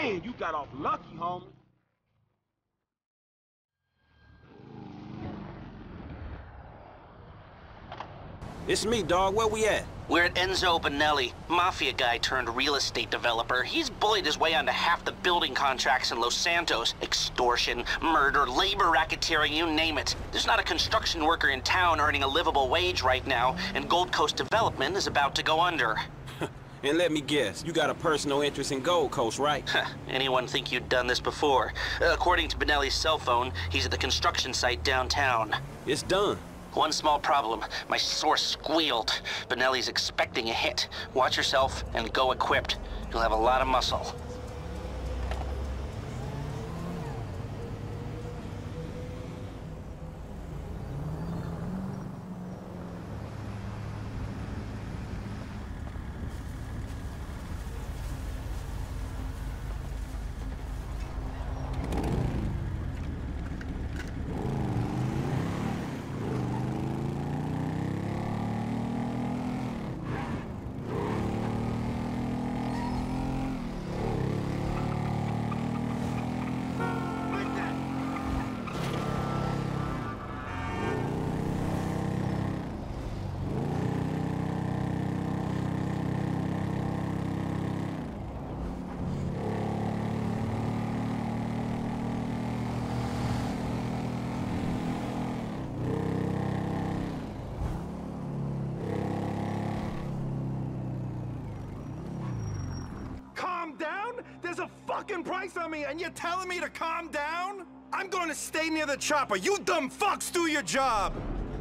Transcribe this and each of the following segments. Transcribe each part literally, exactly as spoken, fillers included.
Man, you got off lucky, homie. It's me, dog. Where we at? We're at Enzo Benelli, mafia guy turned real estate developer. He's bullied his way onto half the building contracts in Los Santos. Extortion, murder, labor racketeering, you name it. There's not a construction worker in town earning a livable wage right now, and Gold Coast Development is about to go under. And let me guess, you got a personal interest in Gold Coast, right? Anyone think you'd done this before? Uh, according to Benelli's cell phone, he's at the construction site downtown. It's done. One small problem. My source squealed. Benelli's expecting a hit. Watch yourself and go equipped. You'll have a lot of muscle. There's a fucking price on me, and you're telling me to calm down? I'm going to stay near the chopper. You dumb fucks do your job!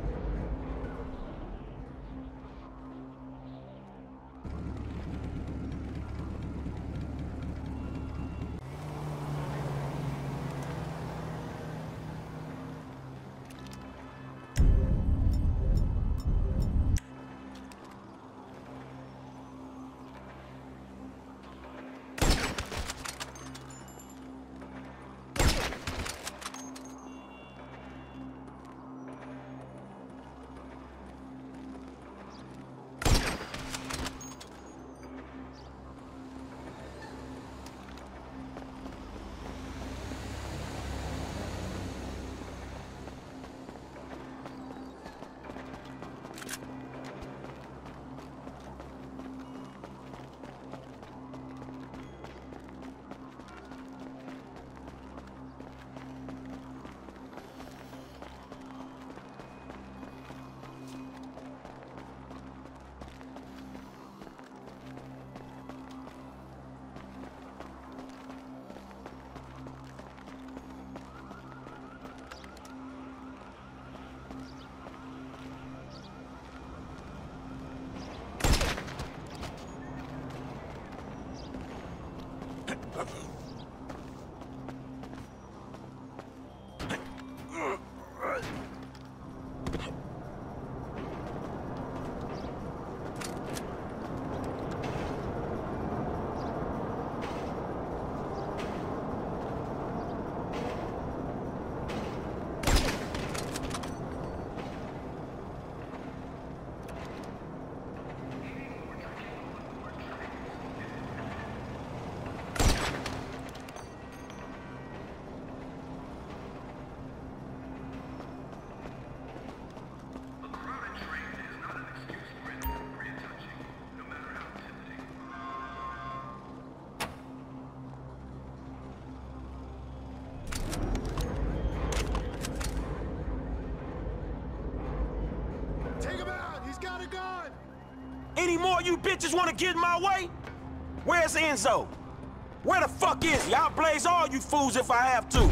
Any more of you bitches want to get in my way? Where's Enzo? Where the fuck is he? I'll blaze all you fools if I have to.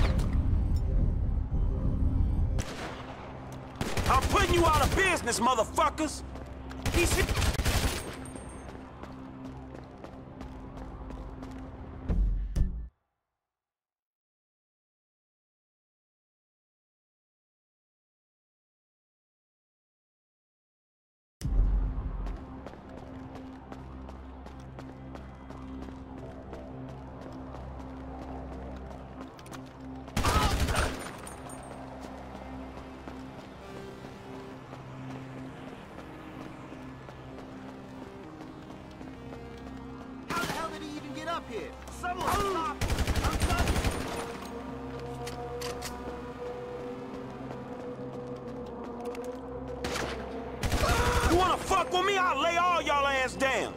I'm putting you out of business, motherfuckers. He's... up here! Someone stop! I'm coming! You wanna fuck with me? I'll lay all y'all ass down.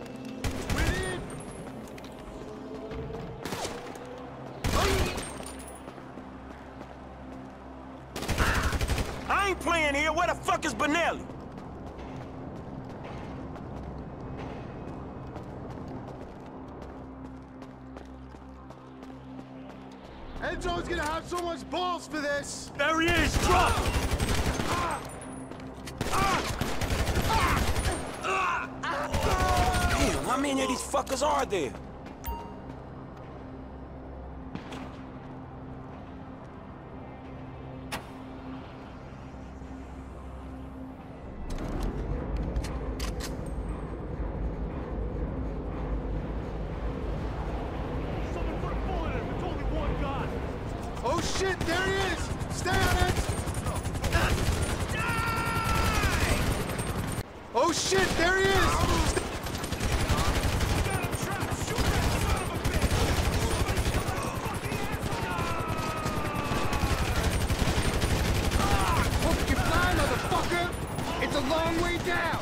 I ain't playing here. Where the fuck is Benelli? Enzo's gonna have so much balls for this! There he is! Drop him! Damn, how many of these fuckers are there? Oh shit, there he is! Stay on it! Oh shit, there he is! Hook your fly, motherfucker! It's a long way down!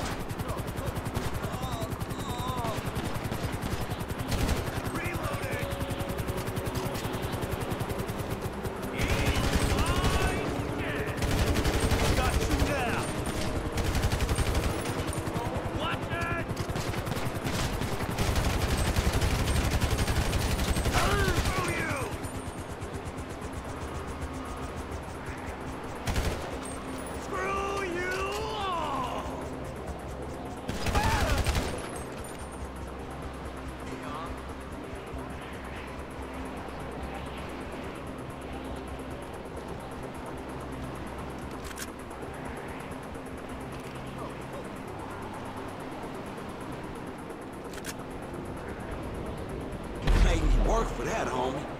Made me work for that, homie.